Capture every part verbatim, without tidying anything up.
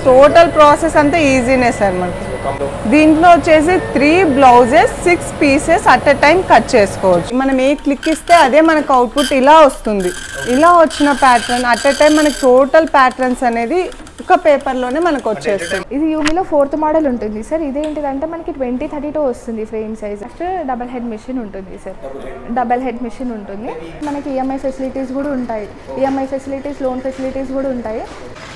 Total process అంతా ఈజీనే sir మనకి. దీంట్లో వచ్చేసి three blouses six pieces at a time cut చేసుకోవచ్చు. మనం ఏ క్లిక్ ఇస్తే అదే మనకు అవుట్పుట్ ఇలా వస్తుంది. ఇలా వచ్చిన ప్యాటర్న్ అట్ ఎ టైం మనకి టోటల్ ప్యాటర్న్స్ అనేది ఒక పేపర్లోనే మనకు వచ్చేస్తుంది. ఇది యూమీలో ఫోర్త్ మోడల్ ఉంటుంది సార్. ఇదేంటిదంటే మనకి ట్వంటీ థర్టీ టూ వస్తుంది frame size. Next double head machine ఉంటుంది సార్. డబల్ హెడ్ మిషన్ ఉంటుంది. మనకి ఈఎంఐ ఫెసిలిటీస్ కూడా ఉంటాయి. ఈఎంఐ ఫెసిలిటీస్, లోన్ ఫెసిలిటీస్ కూడా ఉంటాయి.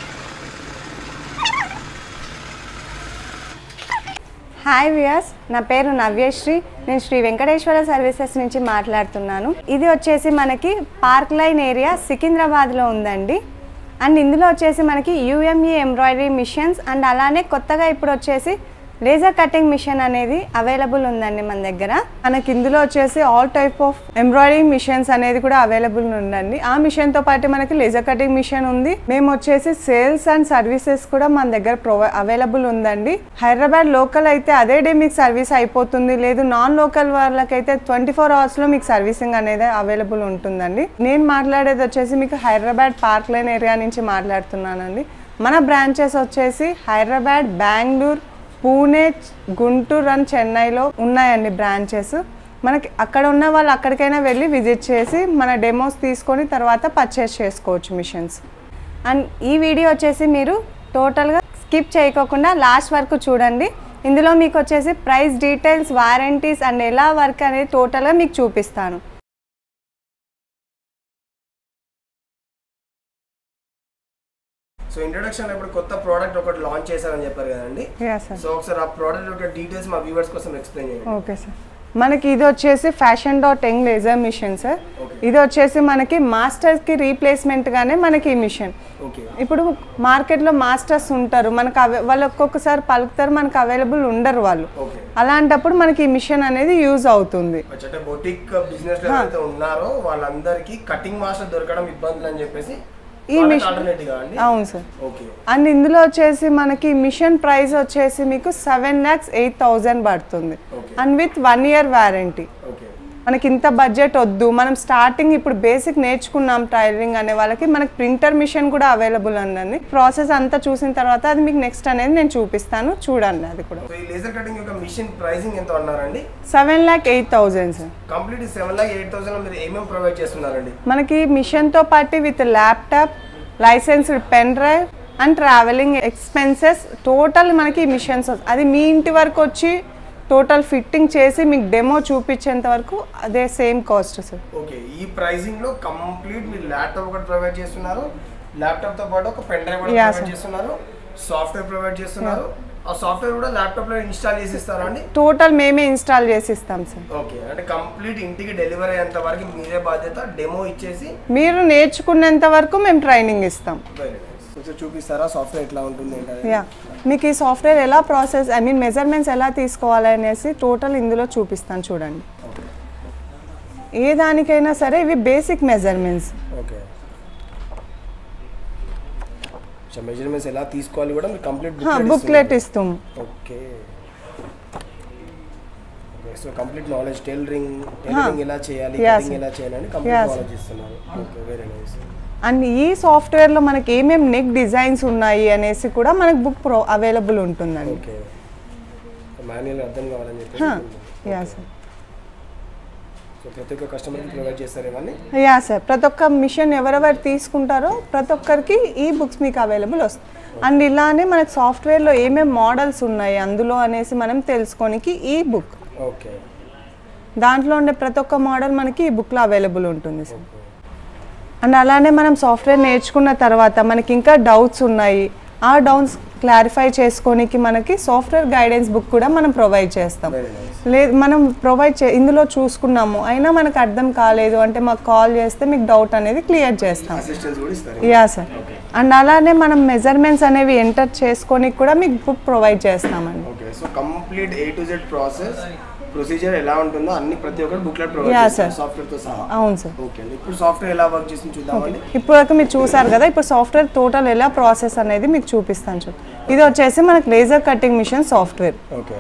హాయ్ వ్యూయర్స్, నా పేరు నవ్యశ్రీ. నేను శ్రీ వెంకటేశ్వర సర్వీసెస్ నుంచి మాట్లాడుతున్నాను. ఇది వచ్చేసి మనకి పార్క్ లైన్ ఏరియా సికింద్రాబాద్లో ఉందండి. అండ్ ఇందులో వచ్చేసి మనకి యూఎంఈ ఎంబ్రాయిడరీ మిషన్స్ అండ్ అలానే కొత్తగా ఇప్పుడు వచ్చేసి లేజర్ కటింగ్ మిషన్ అనేది అవైలబుల్ ఉందండి మన దగ్గర. మనకి ఇందులో వచ్చేసి all type of embroidery machines అనేది కూడా అవైలబుల్ ఉందండి. ఆ మిషన్తో పాటు మనకి లేజర్ కటింగ్ మిషన్ ఉంది. మేము వచ్చేసి సేల్స్ అండ్ సర్వీసెస్ కూడా మన దగ్గర ప్రొవై అవైలబుల్ ఉందండి. హైదరాబాద్ లోకల్ అయితే అదే డే మీకు సర్వీస్ అయిపోతుంది. లేదు నాన్ లోకల్ వాళ్ళకైతే ట్వంటీ ఫోర్ అవర్స్లో మీకు సర్వీసింగ్ అనేది అవైలబుల్ ఉంటుందండి. నేను మాట్లాడేది వచ్చేసి మీకు హైదరాబాద్ పార్క్ లైన్ ఏరియా నుంచి మాట్లాడుతున్నానండి. మన బ్రాంచెస్ వచ్చేసి హైదరాబాద్, బెంగళూరు, పూణే, గుంటూరు అండ్ చెన్నైలో ఉన్నాయండి బ్రాంచెస్. మనకి అక్కడ ఉన్న వాళ్ళు అక్కడికైనా వెళ్ళి విజిట్ చేసి మన డెమోస్ తీసుకొని తర్వాత పర్చేస్ చేసుకోవచ్చు మిషన్స్. అండ్ ఈ వీడియో వచ్చేసి మీరు టోటల్గా స్కిప్ చేయకోకుండా లాస్ట్ వరకు చూడండి. ఇందులో మీకు వచ్చేసి ప్రైస్ డీటెయిల్స్, వారంటీస్ అండ్ ఎలా వర్క్ అనేది టోటల్గా మీకు చూపిస్తాను. సో ఇంట్రొడక్షన్ ఇప్పుడు కొత్త ప్రోడక్ట్ ఒకటి లాంచ్ చేశారని చెప్పారు కదండి. సో ఒకసారి ఆ ప్రోడక్ట్ యొక్క డీటెయిల్స్ మా వ్యూవర్స్ కోసం ఎక్స్ప్లెయిన్ చేయండి. Okay sir. మనకి ఇది వచ్చేసి fashion dot young laser machine sir. ఇది వచ్చేసి మనకి మాస్టర్స్కి రీప్లేస్మెంట్గానే మనకి ఈ మిషన్. ఇప్పుడు మార్కెట్లో మాస్టర్స్ ఉంటారు, మనకు అవే వాళ్ళు ఒక్కొక్కసారి పలుకుతారు, మనకు అవైలబుల్ ఉండరు వాళ్ళు. అలాంటప్పుడు మనకి ఈ మిషన్ అనేది యూజ్ అవుతుంది. బొటిక్ బిజినెస్ లో ఎవరైతే ఉన్నారో వాళ్ళందరికీ కటింగ్ మాస్టర్ దొరకడం ఇబ్బందులు అని చెప్పేసి ఈ మిషన్. అవును సార్. అండ్ ఇందులో వచ్చేసి మనకి మిషన్ ప్రైస్ వచ్చేసి మీకు సెవెన్ ల్యాక్స్ ఎయిట్ థౌజండ్ పడుతుంది. And with one year warranty. మనకి ఇంత బడ్జెట్ వద్దు, మనం స్టార్టింగ్ ఇప్పుడు బేసిక్ నేర్చుకున్నాం టైలరింగ్ అనే వాళ్ళకి మనకి ప్రింటర్ మిషన్ కూడా అవైలబుల్ ఉందండి. ప్రాసెస్ అంతా చూసిన తర్వాత అది మీకు నెక్స్ట్ అనేది నేను చూపిస్తాను, చూడండి. అది కూడా లేజర్ కటింగ్ యొక్క మిషన్ ప్రైసింగ్ ఎంత అన్నారండి? Seven lakh eight thousand sir. Complete seven lakh eight thousand మీరు ఏమేమి ప్రొవైడ్ చేస్తున్నారండి? మనకి మిషన్తో పాటు with laptop, licensed pen drive and travelling expenses total మనకి మిషన్స్ అది మీ ఇంటి వరకు వచ్చి టోటల్ ఫిట్టింగ్ చేసి మీకు డెమో చూపించేంత వరకు అదే సేమ్ కాస్ట్ సార్. ఓకే, ఈ ప్రైసింగ్ లో కంప్లీట్ మీరు ల్యాప్టాప్ ఒకటి ప్రొవైడ్ చేస్తున్నారు, ల్యాప్టాప్ తో పాటు ఒక పెన్ డ్రైవ్ కూడా ప్రొవైడ్ చేస్తున్నారు, సాఫ్ట్వేర్ ప్రొవైడ్ చేస్తున్నారు. ఆ సాఫ్ట్వేర్ కూడా ల్యాప్టాప్ లో ఇన్స్టాల్ చేసి ఇస్తారా అండి? టోటల్ మేమే ఇన్స్టాల్ చేసి ఇస్తాం సార్. ఓకే, అంటే కంప్లీట్ ఇంటికి డెలివరీ అయ్యేంత వరకు మీరే బాధ్యత, డెమో ఇచ్చేసి మీరు నేర్చుకునేంత వరకు మేము ట్రైనింగ్ ఇస్తాం. చూపిస్తారా సాఫ్ట్వేర్ ఎట్లా ఉంటుంది? యా, మీకు ఈ సాఫ్ట్వేర్ ఎలా ప్రాసెస్ ఐ మీన్ మెజర్మెంట్స్ ఎలా తీసుకోవాలి అనేసి టోటల్ ఇందులో చూపిస్తాను చూడండి. ఏ దానికైనా సరే ఇవి basic measurements. Okay, so measurements ఎలా తీసుకోవాలి కూడా మీరు కంప్లీట్ బుక్లెట్ ఇస్తాం. Okay okay, so complete knowledge tailoring tailoring ఎలా చేయాలి, కటింగ్ ఎలా చేయాలి అని కంప్లీట్ నాలెడ్జ్ ఇస్తున్నారు. Okay, very nice. అండ్ ఈ సాఫ్ట్వేర్లో మనకి ఏమేమి నెక్ డిజైన్స్ ఉన్నాయి అనేసి కూడా మనకు బుక్ ప్రో అవైలబుల్ ఉంటుందండి. ఓకే, మాన్యువల్ అర్థం కావాలని చెప్పి యా సార్. సో ప్రతి ఒక్క కస్టమర్కి ప్రొవైడ్ చేస్తారు ఇవన్నీ? యా సార్, ప్రతి ఒక్క మిషన్ ఎవరెవరు తీసుకుంటారో ప్రతి ఒక్కరికి ఈ బుక్స్ మీకు అవైలబుల్ వస్తాయి. అండ్ ఇలానే మనకి సాఫ్ట్వేర్లో ఏమేమి మోడల్స్ ఉన్నాయి అందులో అనేసి మనం తెలుసుకోనికి ఈ బుక్. ఓకే, దాంట్లో ఉండే ప్రతి ఒక్క మోడల్ మనకి ఈ బుక్లో అవైలబుల్ ఉంటుంది సార్. అండ్ అలానే మనం సాఫ్ట్వేర్ నేర్చుకున్న తర్వాత మనకి ఇంకా డౌట్స్ ఉన్నాయి, ఆ డౌట్స్ క్లారిఫై చేసుకోనికి మనకి సాఫ్ట్వేర్ గైడెన్స్ బుక్ కూడా మనం ప్రొవైడ్ చేస్తాం. లేదు మనం ప్రొవైడ్ చే ఇందులో చూసుకున్నాము అయినా మనకు అర్థం కాలేదు అంటే మాకు కాల్ చేస్తే మీకు డౌట్ అనేది క్లియర్ చేస్తాం. Yeah sir. అండ్ అలానే మనం మెజర్మెంట్స్ అనేవి ఎంటర్ చేసుకోనికి కూడా మీకు బుక్ ప్రొవైడ్ చేస్తామండి. Okay, so complete A to Z process procedure ఎలా ఉంటుందో అన్ని ప్రతి ఒక్కటి బుక్లెట్ ప్రొవైడ్ చేస్తారు సాఫ్ట్వేర్ తో సహా. అవును సార్. ఓకే, ఇప్పుడు సాఫ్ట్వేర్ ఎలా వర్క్ చేస్తుందో చూద్దామండి. ఇప్పుడు మీరు చూసారు కదా, ఇప్పుడు సాఫ్ట్వేర్ టోటల్ ఎలా ప్రాసెస్ అనేది మీకు చూపిస్తాను చూడండి. ఇది వచ్చేసి మనకి laser cutting machine software. Okay,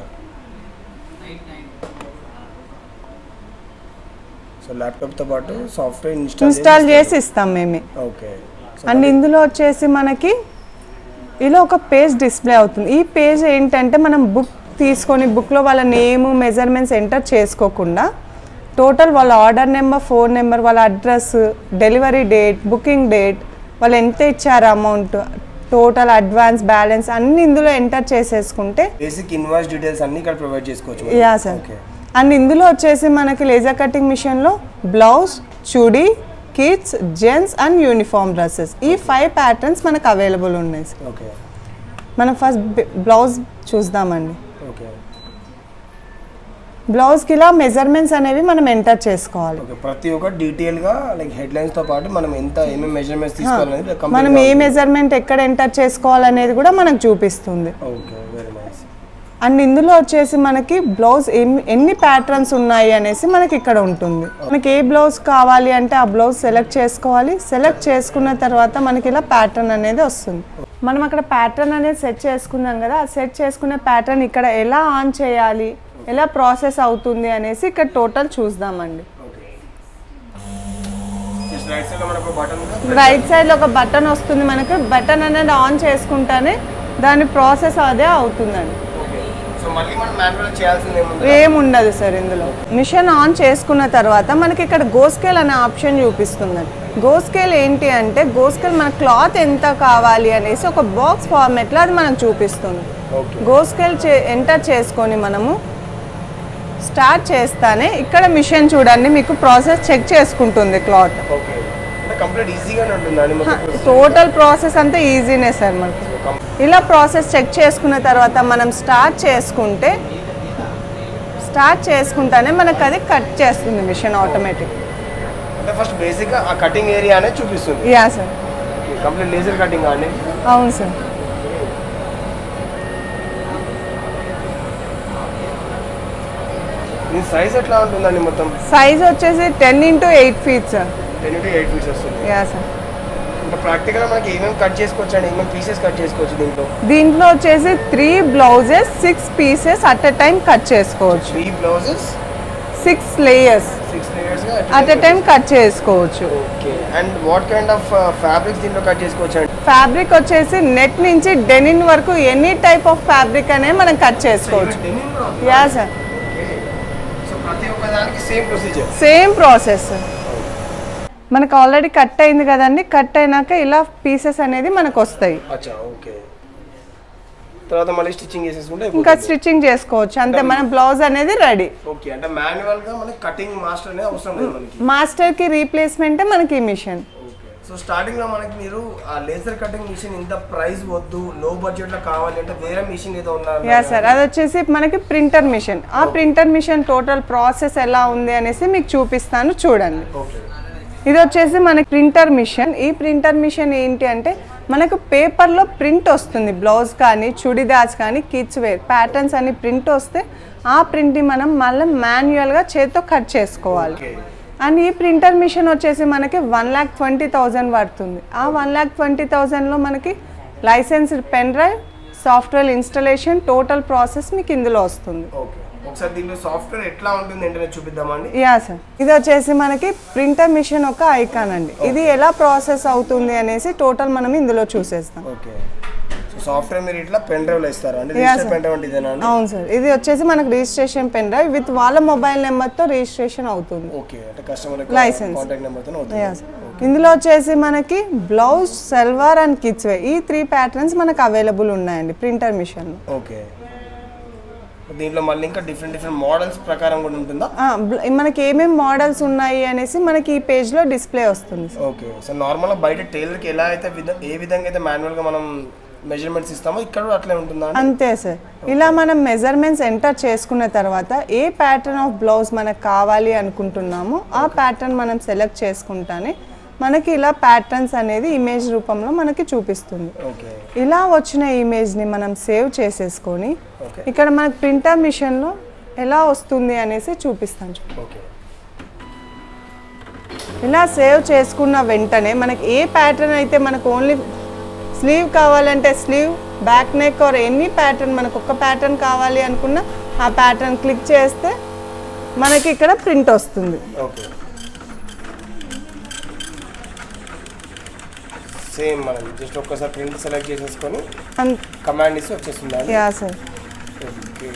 so laptop తో పాటు సాఫ్ట్వేర్ ఇన్స్టాల్ ఇన్స్టాల్ చేసి ఇస్తాం మేమే. ఓకే, అండ్ ఇందులో వచ్చేసి మనకి ఇలా ఒక పేజ్ డిస్ప్లే అవుతుంది. ఈ పేజ్ ఏంటంటే మనం బుక్ తీసుకొని బుక్లో వాళ్ళ నేము మెజర్మెంట్స్ ఎంటర్ చేసుకోకుండా టోటల్ వాళ్ళ ఆర్డర్ నెంబర్, ఫోన్ నెంబర్, వాళ్ళ address, delivery date, booking date, వాళ్ళు ఎంత ఇచ్చారు అమౌంట్, టోటల్ అడ్వాన్స్ బ్యాలెన్స్ అన్ని ఇందులో ఎంటర్ చేసేసుకుంటే బేసిక్ ఇన్వాయిస్ డీటెయిల్స్ అన్ని ఇక్కడ ప్రొవైడ్ చేసుకోవచ్చు. Yeah sir. అండ్ ఇందులో వచ్చేసి మనకి లేజర్ కటింగ్ మిషన్లో blouse, chudi, kids, gents and uniform dresses ఈ ఫైవ్ ప్యాటర్న్స్ మనకు అవైలబుల్ ఉన్నాయి సార్. ఓకే, మనం ఫస్ట్ బ్లౌజ్ చూద్దామండి. ఓకే, బ్లౌజ్కి ఇలా మెజర్మెంట్స్ అనేవి మనం ఎంటర్ చేసుకోవాలి. ఓకే, ప్రతి ఒక్క డీటెయిల్ గా లైక్ హెడ్ లైన్స్ తో పాటు మనం ఎంత ఏమేం మెజర్మెంట్స్ తీసుకోవాలనేది మనం ఏ మెజర్మెంట్ ఎక్కడ ఎంటర్ చేసుకోవాలనేది కూడా మనకు చూపిస్తుంది. Okay, very nice. అండ్ ఇందులో వచ్చేసి మనకి బ్లౌజ్ ఎన్ని ప్యాటర్న్స్ ఉన్నాయి అనేసి మనకి ఇక్కడ ఉంటుంది. మనకి ఏ బ్లౌజ్ కావాలి అంటే ఆ బ్లౌజ్ సెలెక్ట్ చేసుకోవాలి. సెలెక్ట్ చేసుకున్న తర్వాత మనకి ఇలా ప్యాటర్న్ అనేది వస్తుంది. మనం అక్కడ ప్యాటర్న్ అనేది సెట్ చేసుకున్నాం కదా, ఆ సెట్ చేసుకునే ప్యాటర్న్ ఇక్కడ ఎలా ఆన్ చేయాలి, ఎలా ప్రాసెస్ అవుతుంది అనేసి ఇక్కడ టోటల్ చూద్దామండి. రైట్ సైడ్లో ఒక బటన్ వస్తుంది మనకు. బటన్ అనేది ఆన్ చేసుకుంటేనే దాని ప్రాసెస్ అదే అవుతుందండి. ఏముండదు సార్ ఇందులో. మిషన్ ఆన్ చేసుకున్న తర్వాత మనకి ఇక్కడ గో స్కేల్ అనే ఆప్షన్ చూపిస్తుందండి. గో స్కేల్ ఏంటి అంటే గో స్కేల్ మన క్లాత్ ఎంత కావాలి అనేసి ఒక బాక్స్ ఫార్మేట్లో అది మనకు చూపిస్తుంది. గో స్కేల్ ఎంటర్ చేసుకొని మనము స్టార్ట్ చేస్తానే ఇక్కడ మిషన్ చూడండి మీకు ప్రాసెస్ చెక్ చేసుకుంటుంది క్లాత్. టోటల్ ప్రాసెస్ అంతా ఈజీనే సార్ మనకి. ఇలా ప్రాసెస్ చెక్ చేసుకున్న తర్వాత మనం స్టార్ట్ చేసుకుంటే స్టార్ట్ చేసుకుంటానే మనకు అది కట్ చేస్తుంది మిషన్ ఆటోమేటిక్. ఫస్ట్ బేసిక్ గా ఆ కటింగ్ ఏరియా అనేది చూపిస్తుంది. Yeah sir. Complete laser cutting అండి. అవును సార్. ఈ సైజ్ ఎట్లా ఉంటుందండి మొత్తం? సైజ్ వచ్చేసి ten into eight feet sir. Ten into eight feets వస్తుంది. Yeah sir. ఇంకా ప్రాక్టికల్ గా మనకి ఏమేమి కట్ చేసుకోవచ్చు అండి, ఏమేమి పీసెస్ కట్ చేసుకోవచ్చు దీంట్లో? దీంట్లో వచ్చేసి three blouses six pieces at a time cut చేసుకోవచ్చు. Three blouses six layers six layers at a time cut చేసుకోవచ్చు. Okay, and what kind of fabrics దీంట్లో కట్ చేసుకోవచ్చు అండి? ఫ్యాబ్రిక్ వచ్చేసి నెట్ నుంచి డెనిన్ వరకు ఎనీ టైప్ ఆఫ్ ఫ్యాబ్రిక్ అనేది మనం కట్ చేసుకోవచ్చు. Yeah sir. ప్రతి ఒక్క దానికి సేమ్ ప్రొసీజర్, సేమ్ ప్రాసెస్. మనకు ఆల్రెడీ కట్ అయింది కదండి. కట్ అయినాక ఇలా పీసెస్ అనేది మనకు వస్తాయి. అచ్చా, ఓకే. తర్వాత మళ్ళీ స్టిచ్చింగ్ చేసేసుకుంటే ఇంకా స్టిచ్చింగ్ చేసుకోవచ్చు అంతే. మన బ్లౌజ్ అనేది రెడీ. ఓకే, అంటే మాన్యువల్ గా మనకి కటింగ్ మాస్టర్ అనేది అవసరం లేదు మనకి. మాస్టర్ కి రీప్లేస్మెంట్ మనకి ఈ మిషన్. సో స్టార్టింగ్ లో మనకి మీరు ఆ లేజర్ కటింగ్ మిషన్ ఇంత ప్రైస్ వద్దు, లో బడ్జెట్ లో కావాలి అంటే వేరే మిషన్ ఏదో ఉన్నారు. Yeah sir. అది వచ్చేసి మనకి ప్రింటర్ మిషన్. ఆ ప్రింటర్ మిషన్ టోటల్ ప్రాసెస్ ఎలా ఉంది అనేసి మీకు చూపిస్తాను చూడండి. ఇది వచ్చేసి మనకి ప్రింటర్ మిషన్. ఈ ప్రింటర్ మిషన్ ఏంటి అంటే మనకు పేపర్లో ప్రింట్ వస్తుంది. బ్లౌజ్ కానీ చుడిదార్స్ కానీ కిడ్స్ వేర్ ప్యాటర్న్స్ అని ప్రింట్ వస్తే ఆ ప్రింట్ని మనం మళ్ళీ మాన్యువల్గా చేతితో కట్ చేసుకోవాలి. అండ్ ఈ ప్రింటర్ మిషన్ వచ్చేసి మనకి వన్ ల్యాక్ ట్వంటీ థౌజండ్ పడుతుంది. ఆ వన్ ల్యాక్ ట్వంటీ థౌజండ్లో మనకి licensed pen drive, software installation, total process మీకు ఇందులో వస్తుంది. ఒకసారి దీనిలో సాఫ్ట్వేర్ ఎట్లా ఉంటుంది ఏంటనే చూపిద్దామండి. Yeah sir. ఇది వచ్చేసి మనకి ప్రింటర్ మిషన్ ఒక ఐకాన్ అండి. ఇది ఎలా ప్రాసెస్ అవుతుంది అనేసి టోటల్ మనం ఇందులో చూసేస్తాం. ఓకే, సో సాఫ్ట్వేర్ మీరు ఇట్లా పెన్ డ్రైవ్ లో ఇస్తారా అండి? రిజిస్టర్ పెన్ డ్రైవ్ అంటే ఇదేనా అండి? అవును సార్. ఇది వచ్చేసి మనకి రిజిస్ట్రేషన్ పెన్ డ్రైవ్ విత్ వాళ్ళ మొబైల్ నెంబర్ తో రిజిస్ట్రేషన్ అవుతుంది. ఓకే, అంటే కస్టమర్ లైసెన్స్ కాంటాక్ట్ నెంబర్ తో అవుతుంది. Yeah sir. ఇందులో వచ్చేసి మనకి blouse, salwar and kids wear ఈ త్రీ ప్యాటర్న్స్ మనకు అవైలబుల్ ఉన్నాయండి ప్రింటర్ మిషన్ లో. ఓకే, దీంట్లో మళ్ళీ ఇంకా డిఫరెంట్ డిఫరెంట్ మోడల్స్ ప్రకారం కూడా ఉంటుందా? మనకి ఏమేమి మోడల్స్ ఉన్నాయి అనేసి మనకి ఈ పేజ్ లో డిస్ప్లే వస్తుంది. ఓకే, సో నార్మల్ గా బయట టైలర్ కి ఎలా అయితే ఏ విధంగా అయితే మాన్యువల్ గా మనం మెజర్మెంట్స్ ఇస్తామో ఇక్కడ కూడా అట్లే ఉంటుందా? అంతే సార్. ఇలా మనం మెజర్మెంట్స్ ఎంటర్ చేసుకున్న తర్వాత ఏ ప్యాటర్న్ ఆఫ్ బ్లౌజ్ మనకు కావాలి అనుకుంటున్నామో ఆ ప్యాటర్న్ మనం సెలెక్ట్ చేసుకుంటానే మనకి ఇలా ప్యాటర్న్స్ అనేది ఇమేజ్ రూపంలో మనకి చూపిస్తుంది. ఇలా వచ్చిన ఇమేజ్ని మనం సేవ్ చేసేసుకొని ఇక్కడ మనకి ప్రింటర్ మిషన్లో ఎలా వస్తుంది అనేసి చూపిస్తాను. ఇలా సేవ్ చేసుకున్న వెంటనే మనకి ఏ ప్యాటర్న్ అయితే మనకు ఓన్లీ స్లీవ్ కావాలంటే sleeve, back neck or any pattern మనకు ఒక ప్యాటర్న్ కావాలి అనుకున్న ఆ ప్యాటర్న్ క్లిక్ చేస్తే మనకి ఇక్కడ ప్రింట్ వస్తుంది. సేమ్ మనం జస్ట్ ఒక్కసారి ప్రింట్ సెలెక్ట్ చేసేసుకొని కమాండ్ ఇస్తే వచ్చేస్తుంది. Yeah sir. ఓకే,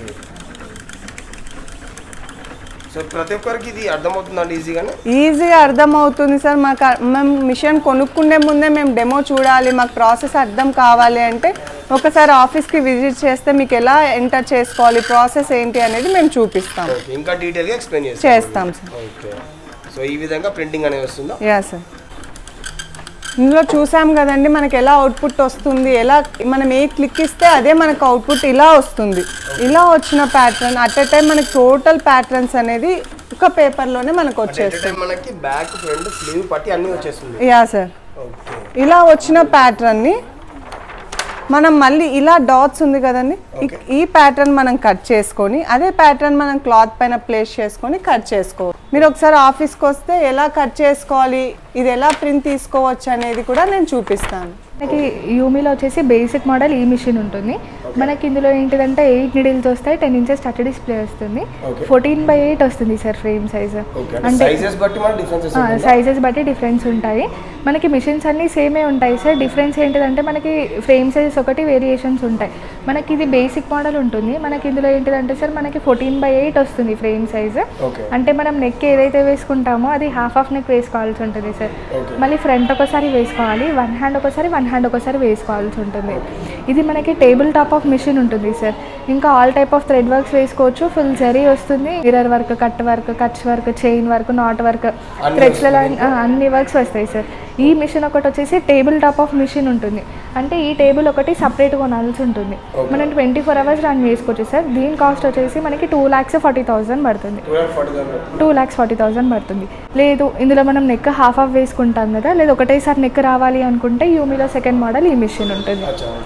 సో ప్రతి ఒక్కరికి ఇది అర్థమవుతుందండి ఈజీగానే? ఈజీగా అర్థమవుతుంది సార్. మాకు మేము మిషన్ కొనుక్కునే ముందే మేము డెమో చూడాలి, మాకు ప్రాసెస్ అర్థం కావాలి అంటే ఒకసారి ఆఫీస్కి విజిట్ చేస్తే మీకు ఎలా ఎంటర్ చేసుకోవాలి, ప్రాసెస్ ఏంటి అనేది మేము చూపిస్తాం. ఇంకా డీటెయిల్గా ఎక్స్ప్లెయిన్ చేస్తాం సార్. ఓకే, సో ఈ విధంగా ప్రింటింగ్ అనేది వస్తుందా? Yeah sir. ఇందులో చూసాం కదండి మనకి ఎలా అవుట్పుట్ వస్తుంది, ఎలా మనం ఏ క్లిక్ ఇస్తే అదే మనకు అవుట్పుట్ ఇలా వస్తుంది. ఇలా వచ్చిన ప్యాటర్న్ అట్ ఎ టైం మనకి టోటల్ ప్యాటర్న్స్ అనేది ఒక పేపర్లోనే మనకు వచ్చేస్తుంది. మనకి బ్యాక్ ఫ్రంట్ స్లీవ్ పట్టి అన్ని వచ్చేస్తుంది. Yeah sir. ఇలా వచ్చిన ప్యాటర్న్ని మనం మళ్ళీ ఇలా డాట్స్ ఉంది కదండి, ఈ ప్యాటర్న్ మనం కట్ చేసుకొని అదే ప్యాటర్న్ మనం క్లాత్ పైన ప్లేస్ చేసుకొని కట్ చేసుకోవాలి. మీరు ఒకసారి ఆఫీస్కి వస్తే ఎలా కట్ చేసుకోవాలి, ఇది ఎలా ప్రింట్ తీసుకోవచ్చు అనేది కూడా నేను చూపిస్తాను. మనకి యూమీలో వచ్చేసి బేసిక్ మోడల్ ఈ మిషన్ ఉంటుంది. మనకి ఇందులో ఏంటిదంటే ఎయిట్ నిడిల్స్ వస్తాయి, టెన్ ఇంచెస్ టచ్ డిస్ప్లే వస్తుంది, ఫోర్టీన్ బై ఎయిట్ వస్తుంది సార్ ఫ్రేమ్ సైజ్. అంటే సైజెస్ బట్టి డిఫరెన్స్ ఉంటాయి. మనకి మిషన్స్ అన్నీ సేమే ఉంటాయి సార్. డిఫరెన్స్ ఏంటిదంటే మనకి ఫ్రేమ్ సైజెస్ ఒకటి వేరియేషన్స్ ఉంటాయి. మనకి ఇది బేసిక్ మోడల్ ఉంటుంది. మనకి ఇందులో ఏంటిదంటే సార్ మనకి ఫోర్టీన్ బై ఎయిట్ వస్తుంది ఫ్రేమ్ సైజ్. అంటే మనం నెక్ ఏదైతే వేసుకుంటామో అది హాఫ్ ఆఫ్ నెక్ వేసుకోవాల్సి ఉంటుంది సార్. మళ్ళీ ఫ్రంట్ ఒకసారి వేసుకోవాలి, వన్ హ్యాండ్ ఒకసారి వన్ హ్యాండ్ ఒకసారి వేసుకోవాల్సి ఉంటుంది. ఇది మనకి టేబుల్ టాప్ ఆఫ్ మిషన్ ఉంటుంది సార్. ఇంకా all type of thread works వేసుకోవచ్చు. ఫుల్ జరీ వస్తుంది, mirror work, cut work, Kutch work, chain work, knot work, థ్రెడ్స్లలో అన్ని వర్క్స్ వస్తాయి సార్. ఈ మిషన్ ఒకటి వచ్చేసి టేబుల్ టాప్ ఆఫ్ మిషన్ ఉంటుంది. అంటే ఈ టేబుల్ ఒకటి సపరేట్ కొనాల్సి ఉంటుంది. మనం ట్వంటీ ఫోర్ అవర్స్ రన్ చేసుకోవచ్చు సార్. దీని కాస్ట్ వచ్చేసి మనకి టూ ల్యాక్స్ ఫార్టీ థౌసండ్ పడుతుంది. టూ ల్యాక్స్ ఫార్టీ థౌసండ్ పడుతుంది. లేదు ఇందులో మనం నెక్ హాఫ్ ఆఫ్ వేసుకుంటాం కదా, లేదు ఒకటేసారి నెక్ రావాలి అనుకుంటే యూమీలో సెకండ్ మోడల్ ఈ మిషన్ ఉంటుంది.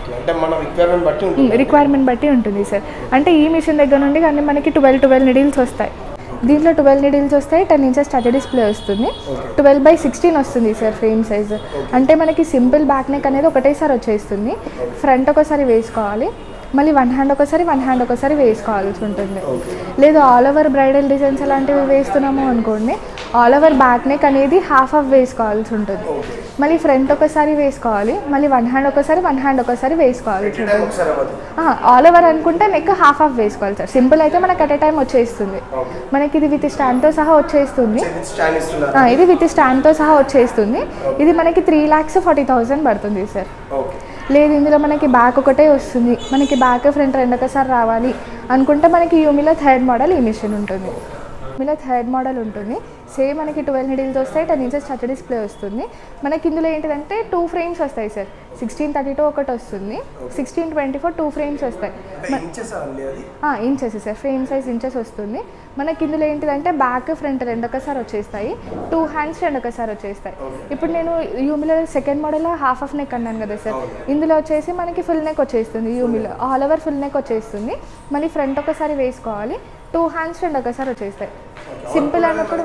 రిక్వైర్మెంట్ బట్టి ఉంటుంది సార్. అంటే ఈ మిషన్ దగ్గర నుండి కానీ మనకి ట్వెల్వ్ ట్వెల్వ్ నిడిల్స్ వస్తాయి. దీంట్లో ట్వెల్వ్ నిడిల్స్ వస్తాయి, టెన్ ఇంచెస్ టచ్ డిస్ప్లే వస్తుంది, ట్వెల్వ్ బై సిక్స్టీన్ వస్తుంది సార్ ఫ్రేమ్ సైజ్. అంటే మనకి సింపుల్ బ్యాక్ నెక్ అనేది ఒకటేసారి వచ్చేస్తుంది. ఫ్రంట్ ఒకసారి వేసుకోవాలి, మళ్ళీ వన్ హ్యాండ్ ఒకసారి వన్ హ్యాండ్ ఒకసారి వేసుకోవాల్సి ఉంటుంది. లేదు ఆల్ ఓవర్ బ్రైడల్ డిజైన్స్ అలాంటివి వేస్తున్నాము అనుకోండి, ఆల్ ఓవర్ బ్యాక్ నెక్ అనేది హాఫ్ ఆఫ్ వేసుకోవాల్సి ఉంటుంది. మళ్ళీ ఫ్రంట్ ఒకసారి వేసుకోవాలి, మళ్ళీ వన్ హ్యాండ్ ఒకసారి వన్ హ్యాండ్ ఒకసారి వేసుకోవాల్సి ఉంటుంది. ఆల్ ఓవర్ అనుకుంటే నెక్ హాఫ్ ఆఫ్ వేసుకోవాలి సార్. సింపుల్ అయితే మనకి అట్ ఎ టైం వచ్చేస్తుంది. మనకి ఇది విత్ స్టాండ్తో సహా వచ్చేస్తుంది. ఇది విత్ స్టాండ్తో సహా వచ్చేస్తుంది. ఇది మనకి త్రీ ల్యాక్స్ ఫార్టీ థౌజండ్ పడుతుంది సార్. లేదు ఇందులో మనకి బ్యాక్ ఒకటే వస్తుంది, మనకి బ్యాక్ ఫ్రంట్ రెండు ఒకసారి రావాలి అనుకుంటే మనకి యూమీలో థర్డ్ మోడల్ ఈ మిషన్ ఉంటుంది. యూమీలో థర్డ్ మోడల్ ఉంటుంది. సేమ్ మనకి ట్వెల్వ్ నిడిల్స్ వస్తాయి, టెన్ ఇంచెస్ టచ్ డిస్ప్లే వస్తుంది. మనకి ఇందులో ఏంటిదంటే టూ ఫ్రేమ్స్ వస్తాయి సార్. సిక్స్టీన్ థర్టీ టూ ఒకటి వస్తుంది, sixteen twenty four two frames వస్తాయి. Inches sir, frame size inches వస్తుంది. మనకి ఇందులో ఏంటిదంటే బ్యాక్ ఫ్రంట్ రెండు ఒకసారి వచ్చేస్తాయి, టూ హ్యాండ్స్ రెండు ఒకసారి వచ్చేస్తాయి. ఇప్పుడు నేను యూమీలో second model half of neck అన్నాను కదా సార్, ఇందులో వచ్చేసి మనకి ఫుల్ నెక్ వచ్చేస్తుంది. యూమీలో ఆల్ ఓవర్ ఫుల్ నెక్ వచ్చేస్తుంది. మళ్ళీ ఫ్రంట్ ఒకసారి వేసుకోవాలి, టూ హ్యాండ్స్ రెండు ఒకసారి వచ్చేస్తాయి. సింపుల్ అన్నప్పుడు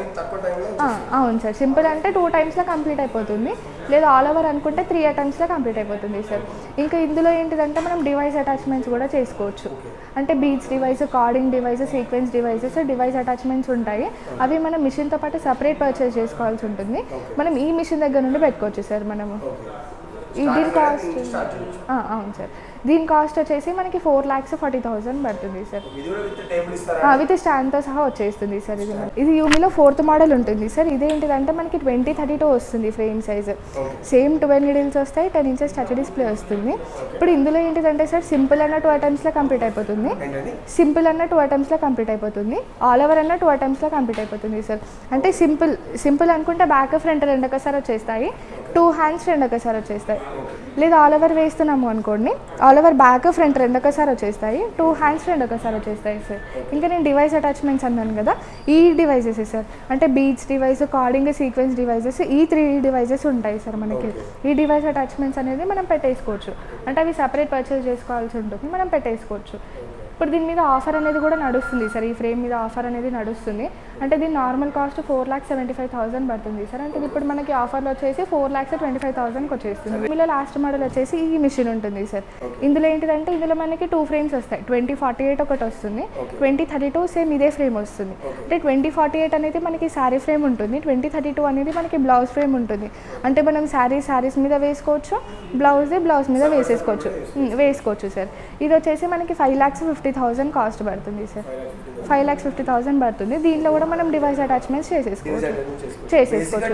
అవును సార్, సింపుల్ అంటే టూ టైమ్స్లో కంప్లీట్ అయిపోతుంది. లేదా ఆల్ ఓవర్ అనుకుంటే త్రీ టైమ్స్లో కంప్లీట్ అయిపోతుంది సార్. ఇంకా ఇందులో ఏంటిదంటే మనం డివైస్ అటాచ్మెంట్స్ కూడా చేసుకోవచ్చు. అంటే beads device, cording device, sequence devices, device attachments ఉంటాయి. అవి మనం మిషన్తో పాటు సపరేట్ పర్చేస్ చేసుకోవాల్సి ఉంటుంది. మనం ఈ మిషన్ దగ్గర నుండి పెట్టుకోవచ్చు సార్. మనము దీని కాస్ట్ అవును సార్, దీని కాస్ట్ వచ్చేసి మనకి ఫోర్ ల్యాక్స్ ఫార్టీ థౌసండ్ పడుతుంది సార్. విత్ స్టాండ్తో సహా వచ్చేస్తుంది సార్. ఇది ఇది యూమీలో ఫోర్త్ మోడల్ ఉంటుంది సార్. ఇదేంటిదంటే మనకి ట్వంటీ థర్టీ టూ వస్తుంది frame size. Same twelve needles వస్తాయి, టెన్ ఇంచెస్ టచ్ డిస్ప్లే వస్తుంది. ఇప్పుడు ఇందులో ఏంటిదంటే సార్ సింపుల్ అన్న టూ ఐటమ్స్లో కంప్లీట్ అయిపోతుంది, సింపుల్ అన్న టూ ఐటమ్స్లో కంప్లీట్ అయిపోతుంది, ఆల్ ఓవర్ అన్న టూ ఐటమ్స్లో కంప్లీట్ అయిపోతుంది సార్. అంటే సింపుల్ సింపుల్ అనుకుంటే బ్యాక్ ఫ్రంట్ రెండు ఒకసారి వచ్చేస్తాయి, టూ హ్యాండ్స్ రెండు ఒకసారి వచ్చేస్తాయి. లేదా ఆల్ ఓవర్ వేస్తున్నాము అనుకోండి, ఆల్ ఓవర్ బ్యాక్ ఫ్రంట్ రెండు ఒకసారి వచ్చేస్తాయి, టూ హ్యాండ్స్ రెండు ఒకసారి వచ్చేస్తాయి సార్. ఇంకా నేను డివైస్ అటాచ్మెంట్స్ అన్నాను కదా, ఈ డివైజెస్ సార్. అంటే beads device, cording, sequence devices, ఈ త్రీ డివైజెస్ ఉంటాయి సార్ మనకి. ఈ డివైస్ అటాచ్మెంట్స్ అనేది మనం పెట్టేసుకోవచ్చు. అంటే అవి సపరేట్ పర్చేస్ చేసుకోవాల్సి ఉంటుంది, మనం పెట్టేసుకోవచ్చు. ఇప్పుడు దీని మీద ఆఫర్ అనేది కూడా నడుస్తుంది సార్, ఈ ఫ్రేమ్ మీద ఆఫర్ అనేది నడుస్తుంది. అంటే దీని normal cost four lakhs seventy five thousand పడుతుంది సార్. అంటే ఇప్పుడు మనకి ఆఫర్లో వచ్చేసి ఫోర్ ల్యాక్స్ ట్వంటీ ఫైవ్ థౌసండ్కి వచ్చేస్తుంది. ఇందులో లాస్ట్ మోడల్ వచ్చేసి ఈ మిషన్ ఉంటుంది సార్. ఇందులో ఏంటిదంటే ఇందులో మనకి టూ ఫ్రేమ్స్ వస్తాయి, ట్వంటీ ఫార్టీ ఎయిట్ ఒకటి వస్తుంది, ట్వంటీ థర్టీ టూ సేమ్ ఇదే ఫ్రేమ్ వస్తుంది. అంటే ట్వంటీ ఫార్టీ ఎయిట్ అనేది మనకి శారీ ఫ్రేమ్ ఉంటుంది, ట్వంటీ థర్టీ టూ అనేది మనకి బ్లౌజ్ ఫ్రేమ్ ఉంటుంది. అంటే మనం శారీ శారీస్ మీద వేసుకోవచ్చు, బ్లౌజ్ బ్లౌజ్ మీద వేసేసుకోవచ్చు వేసుకోవచ్చు సార్. ఇది వచ్చేసి మనకి five lakhs fifty thousand cost పడుతుంది sir. Five lakhs fifty thousand పడుతుంది. దీంట్లో కూడా మనం డివైస్ అటాచ్మెంట్స్ చేసేసుకోవచ్చు చేసేసుకోవచ్చు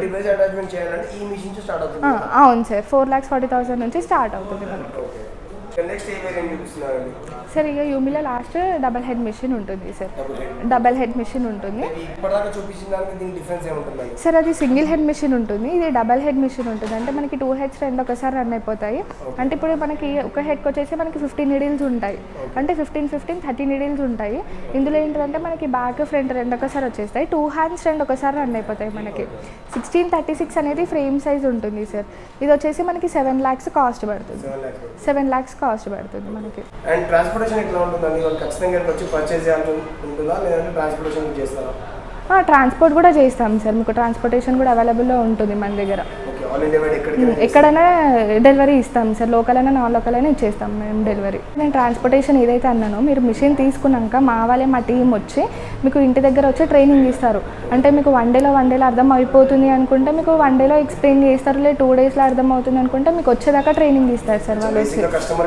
అవును sir. Four lakhs forty thousand నుంచి స్టార్ట్ అవుతుంది మనకి సార్. ఇక యూమిలో లాస్ట్ డబల్ హెడ్ మిషన్ ఉంటుంది సార్, డబల్ హెడ్ మిషన్ ఉంటుంది సార్. అది సింగిల్ హెడ్ మిషన్ ఉంటుంది, ఇది డబల్ హెడ్ మిషన్ ఉంటుంది. అంటే మనకి టూ హెడ్స్ రెండు ఒకసారి రన్ అయిపోతాయి. అంటే ఇప్పుడు మనకి ఒక హెడ్కి వచ్చేసి మనకి ఫిఫ్టీన్ నీడిల్స్ ఉంటాయి, అంటే ఫిఫ్టీన్ ఫిఫ్టీన్ థర్టీ నీడిల్స్ ఉంటాయి. ఇందులో ఏంటంటే మనకి బ్యాక్ ఫ్రంట్ రెండు ఒకసారి వచ్చేస్తాయి, టూ హ్యాండ్స్ రెండు ఒకసారి రన్ అయిపోతాయి. మనకి సిక్స్టీన్ థర్టీ సిక్స్ అనేది ఫ్రేమ్ సైజ్ ఉంటుంది సార్. ఇది వచ్చేసి మనకి సెవెన్ ల్యాక్స్ కాస్ట్ పడుతుంది, సెవెన్ ల్యాక్స్ కాస్ట్ పడుతుంది మనకి. అండ్ ట్రాన్స్పోర్టేషన్ ఎట్లా ఉంటుందండి? వాళ్ళు ఖచ్చితంగా వచ్చి పర్చేస్ చేయాల్సి ఉంటుందా, లేదంటే ట్రాన్స్పోర్టేషన్ చేస్తారా? ట్రాన్స్పోర్ట్ కూడా చేస్తాం సార్, మీకు ట్రాన్స్పోర్టేషన్ కూడా అవైలబుల్లో ఉంటుంది మన దగ్గర. ఎక్కడైనా డెలివరీ ఇస్తాం సార్, లోకల్ అయినా నాన్ లోకల్ అయినా ఇచ్చేస్తాం మేము డెలివరీ. నేను ట్రాన్స్పోర్టేషన్ ఏదైతే అన్నానో, మీరు మిషన్ తీసుకున్నాక మా వాళ్ళే మా టీం వచ్చి మీకు ఇంటి దగ్గర వచ్చి ట్రైనింగ్ ఇస్తారు. అంటే మీకు వన్ డేలో వన్ డేలో అర్థం అయిపోతుంది అనుకుంటే మీకు వన్ డేలో ఎక్స్ప్లెయిన్ చేస్తారు, లేదు టూ డేస్లో అర్థం అవుతుంది అనుకుంటే మీకు వచ్చేదాకా ట్రైనింగ్ ఇస్తారు సార్ వాళ్ళు వచ్చి.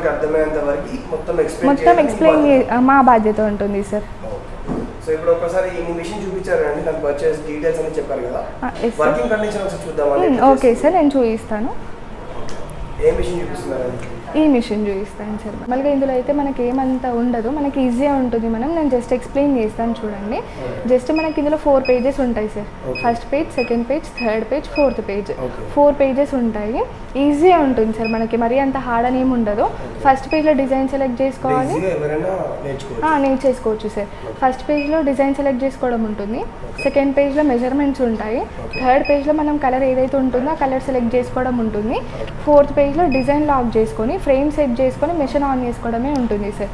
మొత్తం ఎక్స్ప్లెయిన్ మా బాధ్యత ఉంటుంది సార్. సో ఇప్పుడు ఒకసారి ఈ మిషన్ చూపించారండి, దాని పర్చేస్ డీటెయిల్స్ అని చెప్పారు కదా, వర్కింగ్ కండిషన్ ఒకసారి చూద్దామని. ఓకే సార్, నేను చూపిస్తాను. ఏ మిషన్ చూపిస్తున్నారండి? ఈ మిషన్ చూపిస్తాను సార్. మళ్ళీ ఇందులో అయితే మనకి ఏమంత ఉండదు, మనకి ఈజీగా ఉంటుంది. మనం నేను జస్ట్ ఎక్స్ప్లెయిన్ చేస్తాను చూడండి. జస్ట్ మనకి ఇందులో ఫోర్ పేజెస్ ఉంటాయి sir. First page, second page, third page, fourth page, four pages ఉంటాయి. ఈజీగా ఉంటుంది సార్, మనకి మరీ అంత హార్డ్ అని ఏమి ఉండదు. ఫస్ట్ పేజ్లో డిజైన్ సెలెక్ట్ చేసుకోవాలి, నేర్చేసుకోవచ్చు సార్. ఫస్ట్ పేజ్లో డిజైన్ సెలెక్ట్ చేసుకోవడం ఉంటుంది, సెకండ్ పేజ్లో మెజర్మెంట్స్ ఉంటాయి, థర్డ్ పేజ్లో మనం కలర్ ఏదైతే ఉంటుందో ఆ కలర్ సెలెక్ట్ చేసుకోవడం ఉంటుంది, ఫోర్త్ పేజ్లో డిజైన్ లాక్ చేసుకొని ఫ్రేమ్ సెట్ చేసుకొని మెషిన్ ఆన్ చేసుకోవడమే ఉంటుంది సార్.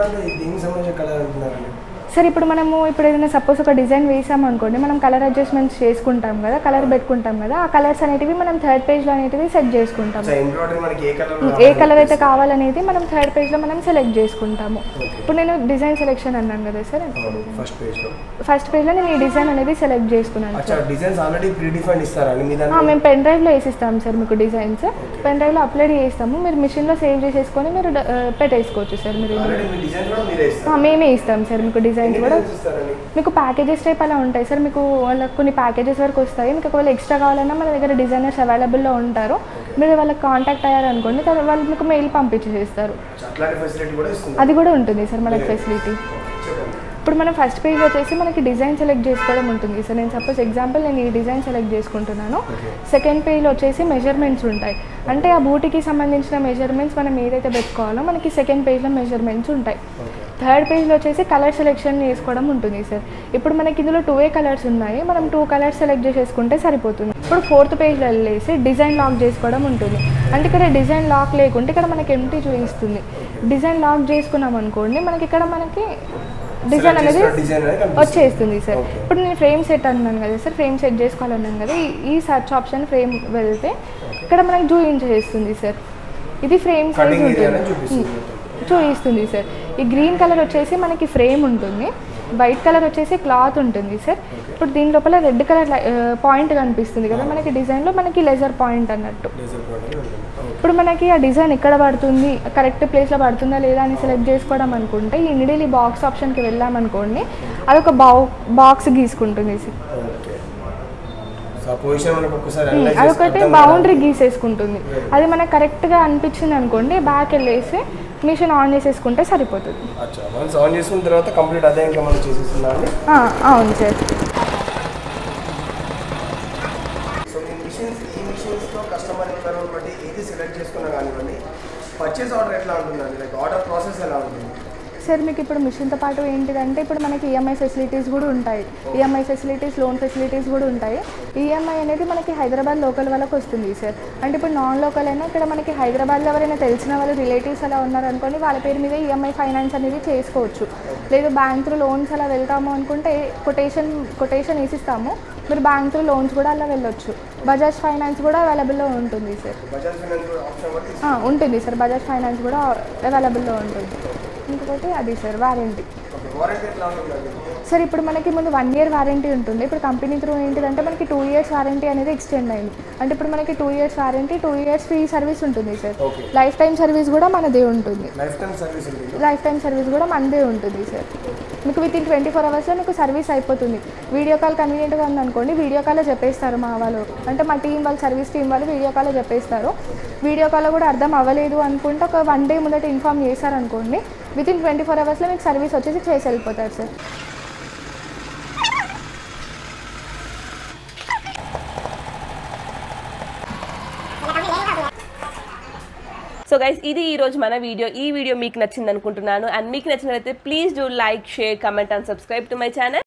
సార్ ఇప్పుడు మనము ఇప్పుడు ఏదైనా సపోజ్ ఒక డిజైన్ వేసాము అనుకోండి, మనం కలర్ అడ్జస్ట్మెంట్స్ చేసుకుంటాం కదా, కలర్ పెట్టుకుంటాం కదా, ఆ కలర్స్ అనేటివి మనం థర్డ్ పేజ్లో అనేటివి సెట్ చేసుకుంటాం. ఏ కలర్ అయితే కావాలనేది మనం థర్డ్ పేజ్లో మనం సెలెక్ట్ చేసుకుంటాము. ఇప్పుడు నేను డిజైన్ సెలెక్షన్ అన్నాను కదా సార్, ఫస్ట్ పేజ్లో నేను ఈ డిజైన్ అనేది సెలెక్ట్ చేసుకున్నాను. మేము పెన్ డ్రైవ్లో వేసిస్తాం సార్ మీకు డిజైన్స్, పెన్ డ్రైవ్లో అప్లోడ్ చేస్తాము, మీరు మిషన్లో సేవ్ చేసేసుకొని మీరు పెట్టేసుకోవచ్చు సార్. మీరు మేమే ఇస్తాం సార్ మీకు డిజైన్ కూడా. మీకు ప్యాకేజెస్ టైప్ అలా ఉంటాయి సార్, మీకు వాళ్ళకి కొన్ని ప్యాకేజెస్ వరకు వస్తాయి. మీకు ఒకవేళ ఎక్స్ట్రా కావాలన్నా మన దగ్గర డిజైనర్స్ అవైలబుల్లో ఉంటారు, మీరు వాళ్ళకి కాంటాక్ట్ అయ్యారనుకోండి, వాళ్ళు మీకు మెయిల్ పంపించేస్తారు. అది కూడా ఉంటుంది సార్ మనకి ఫెసిలిటీ. ఇప్పుడు మనం ఫస్ట్ పేజ్ వచ్చేసి మనకి డిజైన్ సెలెక్ట్ చేసుకోవడం ఉంటుంది సార్. నేను సపోజ్ ఎగ్జాంపుల్ నేను ఈ డిజైన్ సెలెక్ట్ చేసుకుంటున్నాను. సెకండ్ పేజ్లో వచ్చేసి మెజర్మెంట్స్ ఉంటాయి, అంటే ఆ బూటీకి సంబంధించిన మెజర్మెంట్స్ మనం ఏదైతే పెట్టుకోవాలో మనకి సెకండ్ పేజ్లో మెజర్మెంట్స్ ఉంటాయి. థర్డ్ పేజ్లో వచ్చేసి కలర్ సెలెక్షన్ చేసుకోవడం ఉంటుంది సార్. ఇప్పుడు మనకి ఇందులో టూ ఏ కలర్స్ ఉన్నాయి, మనం టూ కలర్స్ సెలెక్ట్ చేసేసుకుంటే సరిపోతుంది. ఇప్పుడు ఫోర్త్ పేజ్లో వెళ్ళేసి డిజైన్ లాక్ చేసుకోవడం ఉంటుంది. అంటే ఇక్కడ డిజైన్ లాక్ లేకుంటే ఇక్కడ మనకి ఎంటీ చూపిస్తుంది. డిజైన్ లాక్ చేసుకున్నాం అనుకోండి, మనకి ఇక్కడ మనకి డిజైన్ అనేది వచ్చేస్తుంది సార్. ఇప్పుడు నేను ఫ్రేమ్ సెట్ అన్నాను కదా సార్, ఫ్రేమ్ సెట్ చేసుకోవాలన్నాను కదా, ఈ సర్చ్ ఆప్షన్ ఫ్రేమ్ వెళ్తే ఇక్కడ మనకి జూయిన్ చేస్తుంది సార్. ఇది ఫ్రేమ్ సైజ్ ఉంటుంది, చూపిస్తుంది సార్. ఈ గ్రీన్ కలర్ వచ్చేసి మనకి ఫ్రేమ్ ఉంటుంది, వైట్ కలర్ వచ్చేసి క్లాత్ ఉంటుంది సార్. ఇప్పుడు దీని లోపల రెడ్ కలర్ పాయింట్ కనిపిస్తుంది కదా మనకి డిజైన్లో, మనకి లెజర్ పాయింట్ అన్నట్టు. ఇప్పుడు మనకి ఆ డిజైన్ ఎక్కడ పడుతుంది, కరెక్ట్ ప్లేస్లో పడుతుందా లేదా అని సెలెక్ట్ చేసుకోవడం అనుకుంటే ఈ నిడిల్ ఈ బాక్స్ ఆప్షన్కి వెళ్ళామనుకోండి, అదొక బా బాక్స్ గీసుకుంటుంది సార్. అదొకటి బౌండరీ గీసేసుకుంటుంది. అది మనకు కరెక్ట్గా అనిపించింది అనుకోండి, బ్యాక్ వెళ్ళేసి మిషన్ ఆన్ చేసేసుకుంటే సరిపోతుంది. అవును సార్. కస్టమర్ రిక్వైర్మెంట్ బట్టి ఏది సెలెక్ట్ చేసుకున్నా కానివ్వండి, పర్చేస్ ఆర్డర్ ఎట్లా ఉంటుందండి, లైక్ ఆర్డర్ ప్రాసెస్ ఎలా ఉంటుంది? సార్ మీకు ఇప్పుడు మిషన్తో పాటు ఏంటిదంటే ఇప్పుడు మనకి ఈఎంఐ ఫెసిలిటీస్ కూడా ఉంటాయి. ఈఎంఐ ఫెసిలిటీస్, లోన్ ఫెసిలిటీస్ కూడా ఉంటాయి. ఈఎంఐ అనేది మనకి హైదరాబాద్ లోకల్ వాళ్ళకి వస్తుంది సార్. అంటే ఇప్పుడు నాన్ లోకల్ అయినా ఇక్కడ మనకి హైదరాబాద్లో ఎవరైనా తెలిసిన వాళ్ళు రిలేటివ్స్ అలా ఉన్నారనుకోండి, వాళ్ళ పేరు మీద ఈఎంఐ ఫైనాన్స్ అనేది చేసుకోవచ్చు. లేదు బ్యాంక్ త్రూ లోన్స్ అలా వెళ్తాము అనుకుంటే కొటేషన్ కొటేషన్ వేసిస్తాము, మీరు బ్యాంక్ త్రూ లోన్స్ కూడా అలా వెళ్ళొచ్చు. బజాజ్ ఫైనాన్స్ కూడా అవైలబుల్లో ఉంటుంది సార్. ఉంటుంది సార్, బజాజ్ ఫైనాన్స్ కూడా అవైలబుల్లో ఉంటుంది. ఇంకొకటి అది సార్ వారంటీ సార్. ఇప్పుడు మనకి ముందు వన్ ఇయర్ వారంటీ ఉంటుంది. ఇప్పుడు కంపెనీ త్రూ ఏంటిదంటే మనకి టూ ఇయర్స్ వారంటీ అనేది ఎక్స్టెండ్ అయింది. అంటే ఇప్పుడు మనకి two years warranty, two years free service ఉంటుంది సార్. లైఫ్ టైం సర్వీస్ కూడా మనదే ఉంటుంది. లైఫ్ టైం సర్వీస్ కూడా మనదే ఉంటుంది సార్. మీకు విత్ ఇన్ ట్వంటీ ఫోర్ అవర్స్లో మీకు సర్వీస్ అయిపోతుంది. వీడియో కాల్ కన్వీనియంట్గా ఉందనుకోండి, వీడియో కాల్లో చెప్పేస్తారు మా వాళ్ళు, అంటే మా టీం వాళ్ళు, సర్వీస్ టీం వాళ్ళు వీడియో కాల్లో చెప్పేస్తారు. వీడియో కాల్లో కూడా అర్థం అవ్వలేదు అనుకుంటే ఒక వన్ డే ముందట ఇన్ఫామ్ చేశారనుకోండి, విత్ ఇన్ ట్వంటీ ఫోర్ అవర్స్లో మీకు సర్వీస్ వచ్చేసి చేసి వెళ్ళిపోతారు సార్. సో గైస్, ఇది ఈ రోజు మన వీడియో. ఈ వీడియో మీకు నచ్చింది అనుకుంటున్నాను. అండ్ మీకు నచ్చినట్లయితే please do like, share, comment and subscribe to my channel.